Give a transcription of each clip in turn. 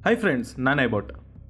Hi friends, ನಾನೇ boat.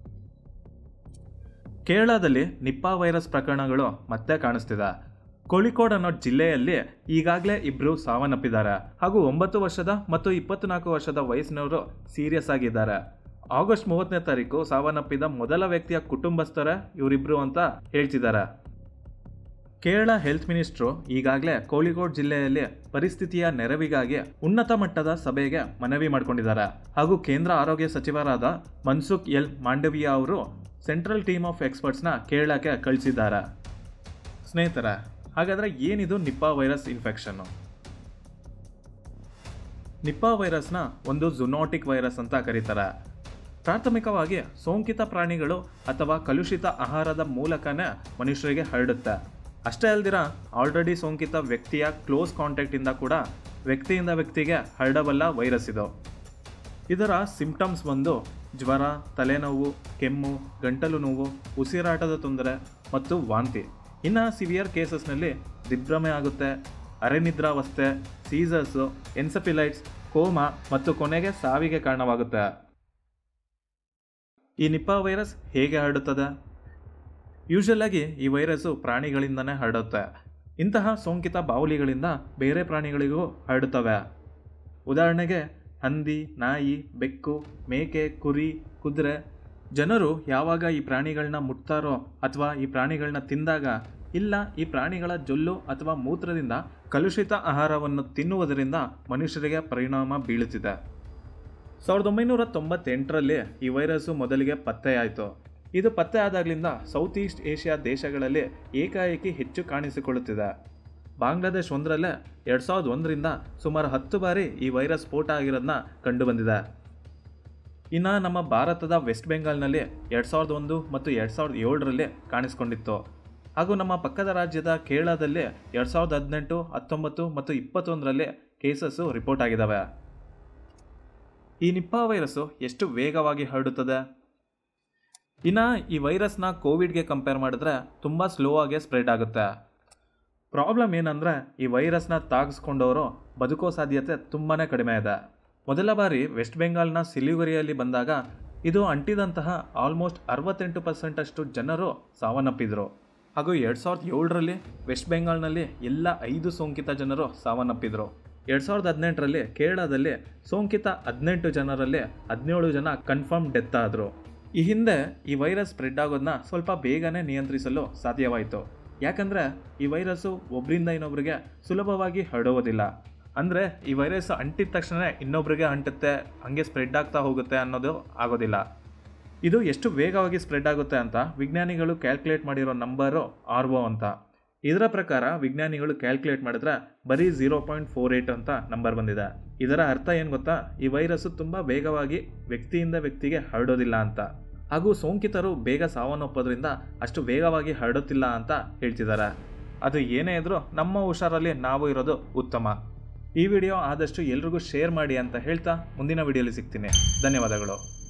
ಕೇರಳದಲ್ಲಿ ನಿಪ್ಪಾ virus ಪ್ರಕರಣಗಳು ಮತ್ತೆ ಕಾಣಿಸ್ತಿದೆ. ಕೋಳಿಕೋಡ್ ಅನ್ನೋ ಜಿಲ್ಲೆಯಲ್ಲಿ ಈಗಾಗಲೇ ಇಬ್ಬರು ಸಾವನ್ನಪ್ಪಿದ್ದಾರೆ ಹಾಗೂ 9 ವರ್ಷದ ಮತ್ತು 24 ವರ್ಷದ ವಯಸ್ಸಿನವರು ಸೀರಿಯಸ್ ಆಗಿದ್ದಾರೆ. ಆಗಸ್ಟ್ 30ನೇ ತಾರೀಕು ಸಾವನ್ನಪ್ಪಿದ ಮೊದಲ ವ್ಯಕ್ತಿಯ ಕುಟುಂಬಸ್ಥರೇ ಇವರಿಬ್ರು ಅಂತ ಹೇಳ್ತಿದ್ದಾರೆ. ಕೇರಳ ಹೆಲ್ತ್ ಮಿನಿಸ್ಟ್ರು ಈಗಾಗಲೇ ಕೋಳಿಕೋಡ್ ಜಿಲ್ಲೆಯಲ್ಲಿ ಪರಿಸ್ಥಿತಿಯ ನೆರವಿಗಾಗಿ ಉನ್ನತ ಮಟ್ಟದ ಸಭೆಗೆ ಮನವಿ ಮಾಡಿಕೊಂಡಿದ್ದಾರೆ ಹಾಗೂ ಕೇಂದ್ರ ಆರೋಗ್ಯ ಸಚಿವರಾದ ಮನ್ಸುಖ್ ಎಲ್ ಮಾಂಡವಿಯಾ ಅವರು ಸೆಂಟ್ರಲ್ ಟೀಮ್ ಆಫ್ ಎಕ್ಸ್ಪರ್ಟ್ಸ್ನ ಕೇರಳಕ್ಕೆ ಕಳಿಸಿದ್ದಾರೆ. ಸ್ನೇಹಿತರೆ, ಹಾಗಾದರೆ ಏನಿದು ನಿಪ್ಪಾ ವೈರಸ್ ಇನ್ಫೆಕ್ಷನ್ನು? ನಿಪ್ಪಾ ವೈರಸ್ನ ಒಂದು ಝೂನೋಟಿಕ್ ವೈರಸ್ ಅಂತ ಕರೀತಾರೆ. ಪ್ರಾಥಮಿಕವಾಗಿ ಸೋಂಕಿತ ಪ್ರಾಣಿಗಳು ಅಥವಾ ಕಲುಷಿತ ಆಹಾರದ ಮೂಲಕನೇ ಮನುಷ್ಯರಿಗೆ ಹರಡುತ್ತೆ. ಅಷ್ಟೇ ಅಲ್ದಿರ ಆಲ್ರೆಡಿ ಸೋಂಕಿತ ವ್ಯಕ್ತಿಯ ಕ್ಲೋಸ್ ಕಾಂಟ್ಯಾಕ್ಟಿಂದ ಕೂಡ ವ್ಯಕ್ತಿಯಿಂದ ವ್ಯಕ್ತಿಗೆ ಹರಡಬಲ್ಲ ವೈರಸ್ ಇದು. ಇದರ ಸಿಂಪ್ಟಮ್ಸ್ ಬಂದು ಜ್ವರ, ತಲೆನೋವು, ಕೆಮ್ಮು, ಗಂಟಲು ನೋವು, ಉಸಿರಾಟದ ತೊಂದರೆ ಮತ್ತು ವಾಂತಿ. ಇನ್ನು ಸಿವಿಯರ್ ಕೇಸಸ್ನಲ್ಲಿ ದಿಗ್ಭ್ರಮೆ ಆಗುತ್ತೆ, ಅರೆನಿದ್ರಾವಸ್ಥೆ, ಸೀಸರ್ಸು, ಎನ್ಸೆಫಿಲೈಟ್ಸ್, ಕೋಮಾ ಮತ್ತು ಕೊನೆಗೆ ಸಾವಿಗೆ ಕಾರಣವಾಗುತ್ತೆ. ಈ ನಿಪ್ಪಾ ವೈರಸ್ ಹೇಗೆ ಹರಡುತ್ತದೆ? ಯೂಶುವಲ್ ಆಗಿ ಈ ವೈರಸ್ಸು ಪ್ರಾಣಿಗಳಿಂದನೇ ಹರಡುತ್ತೆ. ಇಂತಹ ಸೋಂಕಿತ ಬಾವಲಿಗಳಿಂದ ಬೇರೆ ಪ್ರಾಣಿಗಳಿಗೂ ಹರಡುತ್ತವೆ. ಉದಾಹರಣೆಗೆ ಹಂದಿ, ನಾಯಿ, ಬೆಕ್ಕು, ಮೇಕೆ, ಕುರಿ, ಕುದುರೆ. ಜನರು ಯಾವಾಗ ಈ ಪ್ರಾಣಿಗಳನ್ನ ಮುಟ್ತಾರೋ ಅಥವಾ ಈ ಪ್ರಾಣಿಗಳನ್ನ ತಿಂದಾಗ, ಇಲ್ಲ ಈ ಪ್ರಾಣಿಗಳ ಜೊಲ್ಲು ಅಥವಾ ಮೂತ್ರದಿಂದ ಕಲುಷಿತ ಆಹಾರವನ್ನು ತಿನ್ನುವುದರಿಂದ ಮನುಷ್ಯರಿಗೆ ಪರಿಣಾಮ ಬೀಳುತ್ತಿದೆ. 1998ರಲ್ಲಿ ಈ ವೈರಸ್ಸು ಮೊದಲಿಗೆ ಪತ್ತೆಯಾಯಿತು. ಇದು ಪತ್ತೆ ಆದಾಗಲಿಂದ ಸೌತ್ ಈಸ್ಟ್ ಏಷ್ಯಾ ದೇಶಗಳಲ್ಲಿ ಏಕಾಏಕಿ ಹೆಚ್ಚು ಕಾಣಿಸಿಕೊಳ್ಳುತ್ತಿದೆ. ಬಾಂಗ್ಲಾದೇಶ್ ಒಂದರಲ್ಲೇ 2001ರಿಂದ ಸುಮಾರು 10 ಬಾರಿ ಈ ವೈರಸ್ ಸ್ಫೋಟ ಆಗಿರೋದನ್ನ ಕಂಡುಬಂದಿದೆ. ಇನ್ನು ನಮ್ಮ ಭಾರತದ ವೆಸ್ಟ್ ಬೆಂಗಾಲ್ನಲ್ಲಿ 2001 ಮತ್ತು 2007ರಲ್ಲಿ ಕಾಣಿಸಿಕೊಂಡಿತ್ತು ಹಾಗೂ ನಮ್ಮ ಪಕ್ಕದ ರಾಜ್ಯದ ಕೇರಳದಲ್ಲಿ 2018, 19 ಮತ್ತು 21ರಲ್ಲಿ ಕೇಸಸ್ಸು ರಿಪೋರ್ಟ್ ಆಗಿದ್ದಾವೆ. ಈ ನಿಪ್ಪಾ ವೈರಸ್ಸು ಎಷ್ಟು ವೇಗವಾಗಿ ಹರಡುತ್ತದೆ? ಇನ್ನು ಈ ವೈರಸ್ನ ಕೋವಿಡ್ಗೆ ಕಂಪೇರ್ ಮಾಡಿದ್ರೆ ತುಂಬ ಸ್ಲೋ ಆಗಿ ಸ್ಪ್ರೆಡ್ ಆಗುತ್ತೆ. ಪ್ರಾಬ್ಲಮ್ ಏನಂದರೆ ಈ ವೈರಸ್ನ ತಾಗಿಸ್ಕೊಂಡವರು ಬದುಕೋ ಸಾಧ್ಯತೆ ತುಂಬಾ ಕಡಿಮೆ ಇದೆ. ಮೊದಲ ಬಾರಿ ವೆಸ್ಟ್ ಬೆಂಗಾಲ್ನ ಸಿಲಿಗುರಿಯಲ್ಲಿ ಬಂದಾಗ ಇದು ಅಂಟಿದಂತಹ ಆಲ್ಮೋಸ್ಟ್ 68% ಜನರು ಸಾವನ್ನಪ್ಪಿದ್ರು ಹಾಗೂ 2007ರಲ್ಲಿ ವೆಸ್ಟ್ ಬೆಂಗಾಲ್ನಲ್ಲಿ ಎಲ್ಲ 5 ಸೋಂಕಿತ ಜನರು ಸಾವನ್ನಪ್ಪಿದ್ರು. 2018ರಲ್ಲಿ ಕೇರಳದಲ್ಲಿ ಸೋಂಕಿತ 18 ಜನರಲ್ಲಿ 17 ಜನ ಕನ್ಫರ್ಮ್ ಡೆತ್ ಆದರು. ಈ ಹಿಂದೆ ಈ ವೈರಸ್ ಸ್ಪ್ರೆಡ್ ಆಗೋದನ್ನ ಸ್ವಲ್ಪ ಬೇಗನೆ ನಿಯಂತ್ರಿಸಲು ಸಾಧ್ಯವಾಯಿತು. ಯಾಕಂದರೆ ಈ ವೈರಸ್ಸು ಒಬ್ಬರಿಂದ ಇನ್ನೊಬ್ಬರಿಗೆ ಸುಲಭವಾಗಿ ಹರಡುವುದಿಲ್ಲ. ಅಂದರೆ ಈ ವೈರಸ್ ಅಂಟಿದ ತಕ್ಷಣ ಇನ್ನೊಬ್ಬರಿಗೆ ಅಂಟುತ್ತೆ, ಹಾಗೆ ಸ್ಪ್ರೆಡ್ ಆಗ್ತಾ ಹೋಗುತ್ತೆ ಅನ್ನೋದು ಆಗೋದಿಲ್ಲ. ಇದು ಎಷ್ಟು ವೇಗವಾಗಿ ಸ್ಪ್ರೆಡ್ ಆಗುತ್ತೆ ಅಂತ ವಿಜ್ಞಾನಿಗಳು ಕ್ಯಾಲ್ಕುಲೇಟ್ ಮಾಡಿರೋ ನಂಬರು RO ಅಂತ. ಇದರ ಪ್ರಕಾರ ವಿಜ್ಞಾನಿಗಳು ಕ್ಯಾಲ್ಕುಲೇಟ್ ಮಾಡಿದ್ರೆ ಬರೀ 0.48 ಅಂತ ನಂಬರ್ ಬಂದಿದೆ. ಇದರ ಅರ್ಥ ಏನು ಗೊತ್ತಾ? ಈ ವೈರಸ್ಸು ತುಂಬ ವೇಗವಾಗಿ ವ್ಯಕ್ತಿಯಿಂದ ವ್ಯಕ್ತಿಗೆ ಹರಡೋದಿಲ್ಲ ಅಂತ, ಹಾಗೂ ಸೋಂಕಿತರು ಬೇಗ ಸಾವನ್ನಪ್ಪೋದ್ರಿಂದ ಅಷ್ಟು ವೇಗವಾಗಿ ಹರಡುತ್ತಿಲ್ಲ ಅಂತ ಹೇಳ್ತಿದ್ದಾರೆ. ಅದು ಏನೇ ಇದ್ರೂ ನಮ್ಮ ಹುಷಾರಲ್ಲಿ ನಾವು ಇರೋದು ಉತ್ತಮ. ಈ ವಿಡಿಯೋ ಆದಷ್ಟು ಎಲ್ರಿಗೂ ಶೇರ್ ಮಾಡಿ ಅಂತ ಹೇಳ್ತಾ ಮುಂದಿನ ವಿಡಿಯೋಲಿ ಸಿಗ್ತೀನಿ. ಧನ್ಯವಾದಗಳು.